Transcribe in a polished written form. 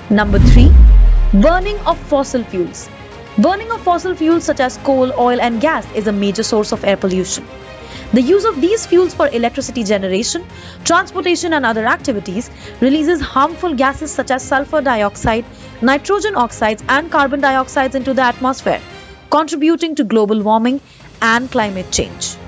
Number 3. Burning of fossil fuels. Burning of fossil fuels such as coal, oil and gas is a major source of air pollution. The use of these fuels for electricity generation, transportation and other activities releases harmful gases such as sulfur dioxide, nitrogen oxides and carbon dioxide into the atmosphere, contributing to global warming and climate change.